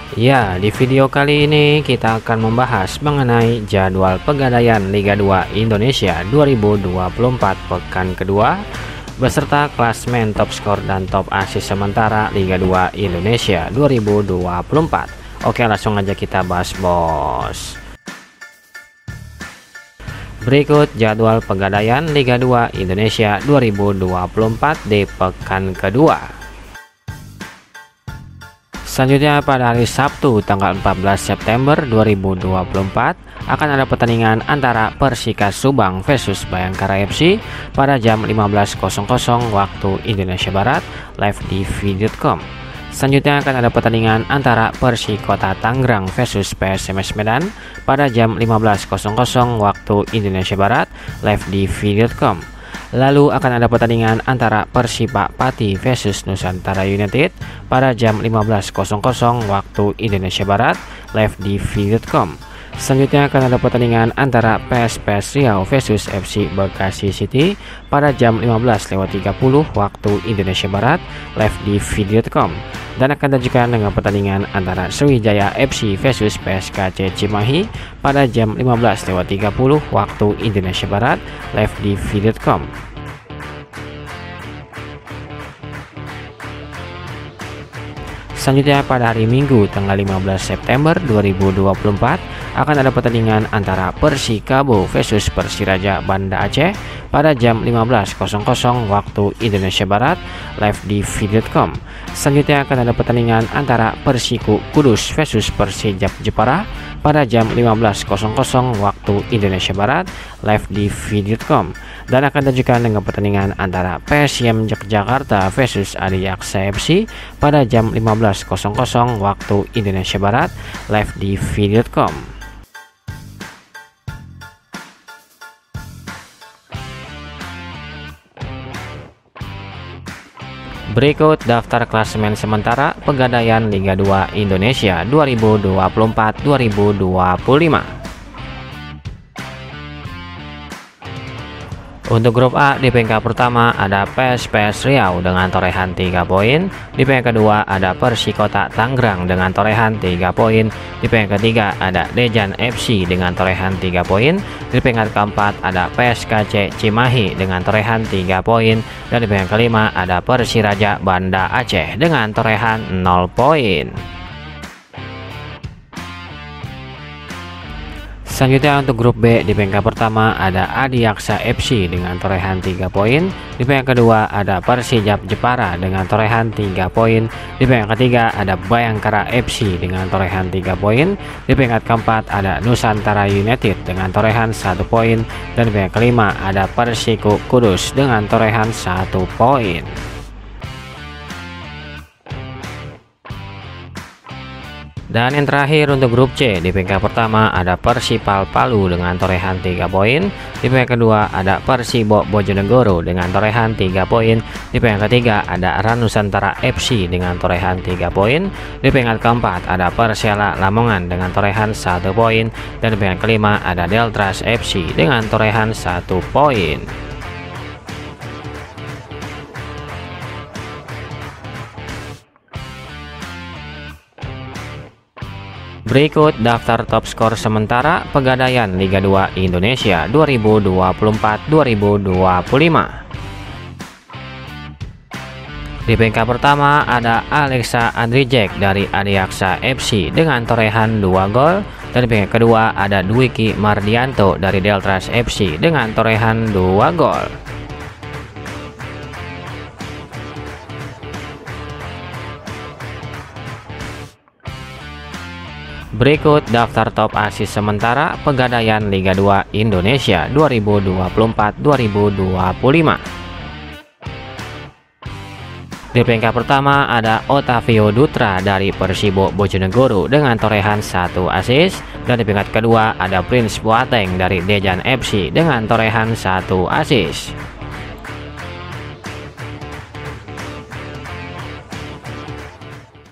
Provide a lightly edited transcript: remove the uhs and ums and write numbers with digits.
Ya, di video kali ini kita akan membahas mengenai jadwal pegadaian Liga 2 Indonesia 2024 pekan kedua beserta klasmen top skor dan top asis sementara Liga 2 Indonesia 2024. Oke, langsung aja kita bahas, bos. Berikut jadwal pegadaian Liga 2 Indonesia 2024 di pekan kedua. Selanjutnya pada hari Sabtu tanggal 14 September 2024 akan ada pertandingan antara Persika Subang versus Bayangkara FC pada jam 15.00 waktu Indonesia Barat live di video.com. Selanjutnya akan ada pertandingan antara Persikota Tangerang versus PSMS Medan pada jam 15.00 waktu Indonesia Barat live di video.com. Lalu akan ada pertandingan antara Persipa Pati versus Nusantara United pada jam 15.00 waktu Indonesia Barat live di video.com. Selanjutnya akan ada pertandingan antara PSPS Riau versus FC Bekasi City pada jam 15.30 waktu Indonesia Barat live di video.com. Dan akan dilanjutkan dengan pertandingan antara Sriwijaya FC versus PSKC Cimahi pada jam 15.30 waktu Indonesia Barat live di video.com. Selanjutnya pada hari Minggu tanggal 15 September 2024 akan ada pertandingan antara Persikabo versus Persiraja Banda Aceh pada jam 15.00 waktu Indonesia Barat live di video.com. Selanjutnya akan ada pertandingan antara Persiku Kudus versus Persijap Jepara pada jam 15.00 waktu Indonesia Barat live di video.com. Dan akan dilanjutkan dengan pertandingan antara PSM Yogyakarta versus Adiaksa FC pada jam 15.00 waktu Indonesia Barat live di video.com. Berikut daftar klasemen sementara pegadaian Liga 2 Indonesia 2024-2025. Untuk grup A, di peringkat pertama ada PSPS Riau dengan torehan 3 poin. Di peringkat kedua ada Persikota Tangerang dengan torehan 3 poin. Di peringkat ketiga ada Dejan FC dengan torehan 3 poin. Di peringkat keempat ada PSKC Cimahi dengan torehan 3 poin. Dan di peringkat kelima ada Persiraja Banda Aceh dengan torehan 0 poin. Selanjutnya untuk grup B, di peringkat pertama ada Adiaksa FC dengan torehan 3 poin. Di peringkat kedua ada Persijap Jepara dengan torehan 3 poin. Di peringkat ketiga ada Bayangkara FC dengan torehan 3 poin. Di peringkat keempat ada Nusantara United dengan torehan 1 poin. Dan di peringkat kelima ada Persiku Kudus dengan torehan 1 poin. Dan yang terakhir untuk grup C, di peringkat pertama ada Persipal Palu dengan torehan 3 poin. Di peringkat kedua ada Persibo Bojonegoro dengan torehan 3 poin. Di peringkat ketiga ada Ranusantara FC dengan torehan 3 poin. Di peringkat keempat ada Persela Lamongan dengan torehan 1 poin. Dan di peringkat kelima ada Deltras FC dengan torehan 1 poin. Berikut daftar top skor sementara pegadaian Liga 2 Indonesia 2024-2025. Di peringkat pertama ada Alexa Andrijek dari Adiaksa FC dengan torehan 2 gol. Dan di peringkat kedua ada Dwiki Mardianto dari Deltras FC dengan torehan 2 gol. Berikut daftar top asis sementara pegadaian Liga 2 Indonesia 2024-2025. Di peringkat pertama ada Otavio Dutra dari Persibo Bojonegoro dengan torehan 1 assist. Dan di peringkat kedua ada Prince Boateng dari Dejan FC dengan torehan 1 assist.